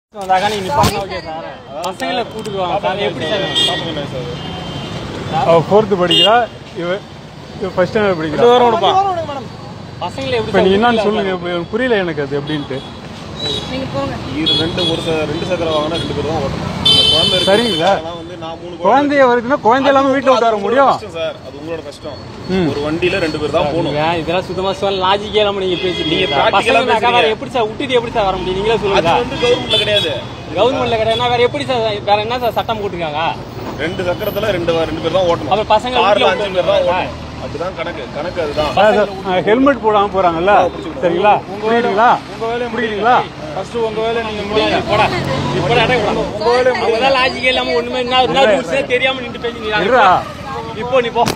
fourth படிக்கிறா இவ first standard படிக்கிறா பசங்களே எப்படி நீ என்னன்னு சொல்லுங்க புரியல எனக்கு அது எப்படின்னு நீங்க போங்க ரெண்டு சக்கர வாங்குனா ரெண்டு பேர் தான் ஓட்டணும் குழந்தை சரிங்களா வந்து நான் மூணு குழந்தைய வருதுன்னா குழந்தை எல்லாம் வீட்ல விட்டு வர முடியும் சார் அது உங்களோட கஷ்டம் ஒரு வண்டியில ரெண்டு பேர் தான் போணும் இதெல்லாம் சுத்தமா சொல்ல லாஜிக்கே இல்லாம நீங்க பேசிட்டீங்க பிராக்டிகலா பேசுறீங்க எப்படி சார் விட்டுட்டு எப்படி சார் வர முடியும் நீங்களே சொல்லுங்க அது வந்து கவர்மெண்ட்ல கிடையாது வேற எப்படி சார் வேற என்ன சார் சட்டம் போட்டுருக்காங்க ரெண்டு சக்கரத்துல ரெண்டு பேர் தான் ஓட்டணும் அப்ப பசங்க கார்ல 5 பேர் தான் ஓட்டணும் அதுதான் கணக்கு அதுதான் ஹெல்மெட் போடாம போறாங்கல்ல சரிங்களா புரியுதுங்களா உங்க வேலைய முடிக்கிறீங்களா ஃபர்ஸ்ட் உங்க வேலைய நீங்க முடிங்க போடா இப்போ அடை உங்க வேலைய முடிங்க லாஜிக்கே இல்லாம ஒண்ணுமே என்ன ரூல்ஸே தெரியாம நின்னு பேசிட்டீங்க இப்போ நீ போ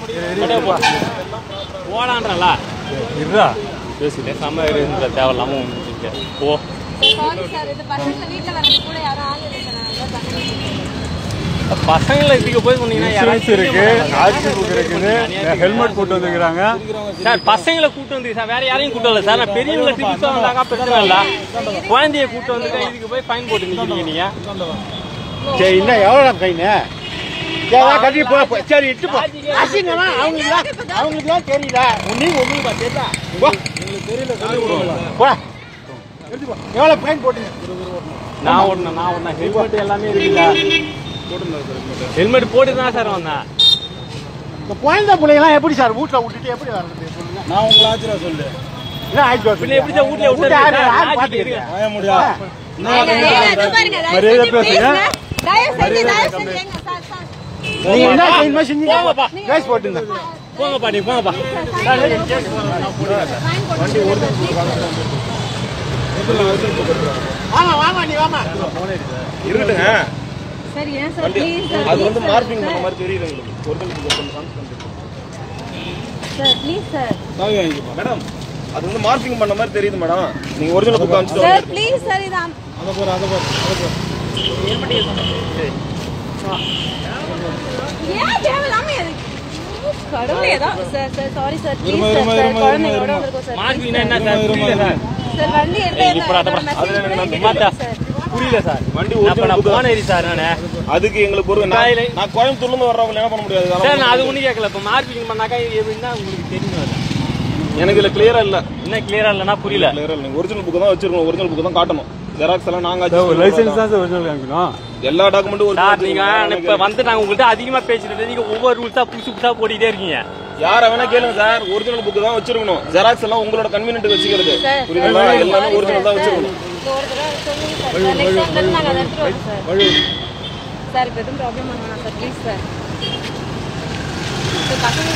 போடான்றல இருடா பேசிட்டே சம இருந்த தேவலாம ஒண்ணுங்க போ சாரி சார் இது பசங்க வீட்ல வரது கூட யாரும் ஆளு இல்ல பசங்கள இதுக்கு போய் சொன்னீங்கன்னா யாராச்சும் இருக்கு ஆர்சி புக் இருக்குது ஹெல்மெட் போட்டு வந்துக்கிறாங்க சார் பசங்களை கூட்டு வந்து சார் வேற யாரையும் கூட்டு வரல சார் நான் பெரியவங்களை டிப்ஸ் வந்தாங்க பிரச்சனை இல்ல குழந்தைய கூட்டு வந்துட்டா இதுக்கு போய் ஃபைன் போட்டு நிக்கிறீங்க நீங்க சரி என்ன எவ்வளவு ஃபைன் கட்டி போ சரி இட்டு போ அசிங்கமா அவங்களுக்கு தெரியல உங்களுக்கு தெரியல உங்களுக்கு தெரியல சொல்லி விடுங்க போ எடுத்து போ எவ்வளவு ஃபைன் போட்டீங்க நான் ஒண்ணு ஹெல்மெட் எல்லாமே இருக்குல்ல ஹெல்மெட் போட்டு தான் சார் வந்தேன் இந்த குழந்தை பிள்ளைங்கலாம் எப்படி சார் வீட்டுல விட்டுட்டு எப்படி வர்றது சொல்லுங்க நான் உங்களை ஆச்சரியா சொல்லு என்ன ஆயிடுச்சு பிள்ளை எப்படி சார் வீட்டுல விட்டு யாரு பாத்துக்கிறீங்க ஆய முடியா மரியாதை பேசுங்க நீங்க என்ன கைமா செஞ்சீங்க கேஸ் போட்டுங்க போங்கப்பா நீ போங்கப்பா வண்டி ஓடுது வாமா நீ வாமா இருக்கட்டுங்க सर ये सर प्लीज सर அது வந்து மார்க்கிங் பண்ண மாதிரி தெரியுது உங்களுக்கு ஒரிஜினல் கொஞ்சம் கான்சென்ட்ரேட் சார் ப்ளீஸ் சார் வாங்க மேடம் அது வந்து மார்க்கிங் பண்ண மாதிரி தெரியுது மேடம் நீங்க ஒரிஜினல் புக் காமிச்சிட்டு சார் ப்ளீஸ் சார் இது அத போற ஏற்படி ஏன் தேவலாம கடவுளே தான் sir sorry sir please sir குழந்தையோட வந்திருக்கோம் சார் மார்க்கிங் என்ன சார் புரியல சார் வண்டி எடுத்து புரியல சார் வண்டி ஓட்டுன போன் ஏறி சார் நானே அதுக்கு எங்களுக்கு ஒரு நான் கோயம்புத்தூர்ல இருந்து வர்றவங்க என்ன பண்ண முடியாது சார் நான் அது ஒண்ணு கேட்கல இப்ப மார்க்கிங் பண்ணாக்கா எப்படின்னா உங்களுக்கு தெரியும் எனக்கு இல்ல கிளியரா இல்ல என்ன கிளியரா இல்லனா புரியல கிளியரா இல்ல ஒரிஜினல் புக் தான் வச்சிருக்கோம் ஒரிஜினல் புக் தான் காட்டணும் ஜெராக்ஸ் எல்லாம் நாங்க லைசென்ஸ் தான் சார் ஒரிஜினல் காமிக்கணும் எல்லா டாக்குமெண்டும் ஒரு சார் நீங்க இப்ப வந்து நாங்க உங்கள்ட்ட அதிகமா பேசிட்டு நீங்க ஒவ்வொரு ரூல்ஸா புதுசா போடிட்டே இருக்கீங்க யார வேணா கேளுங்க சார் ஒரிஜினல் புக் தான் வச்சிருக்கணும் ஜெராக்ஸ் எல்லாம் உங்களோட கன்வீனியன்ட் வச்சிக்கிறது புரியுதா எல்லாமே ஒரிஜினல் தான் வச்சிருக்கணும் सर बेदम प्रॉब्लम होना सर प्लीज सर तो पसंद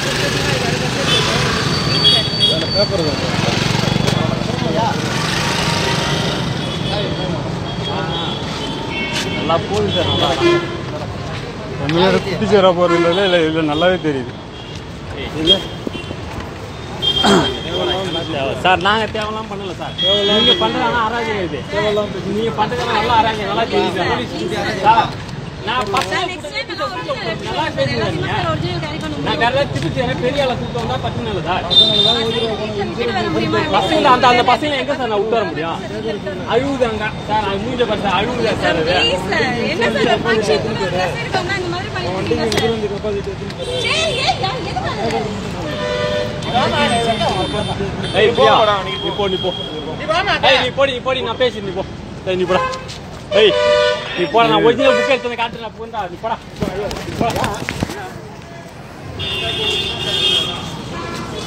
पेपर நல்லா போகுது சார் நல்லா குட்டி சேரா போறது இல்ல நல்லாவே தெரியுது சார் நாங்க தேவலாம் பண்ணல சார் நீங்க பண்றதான அராஜகம் இது நீங்க பண்றதான நல்லா அராஜகம் நல்லா தெரியுது நான் பசங்க நல்லா பேசுறேன் நான் வேற திட்டு பெரிய ஆள கூட்டு வந்தா பிரச்சனை இல்ல சார் பசங்க அந்த பசங்க எங்க சார் நான் விட்டு வர முடியும் அழுவுதாங்க சார் நான் மூஞ்ச பார்த்தா அழுவுதா சார் என்ன சார் ஃபங்க்ஷன் இருக்கோம்னா இந்த மாதிரி பண்ணிட்டீங்க நான் பேசி நீ போ நீ போடா நீ போட நான் ஒரிஜினல் புக் எடுத்து காட்டுறேன் நீ போடா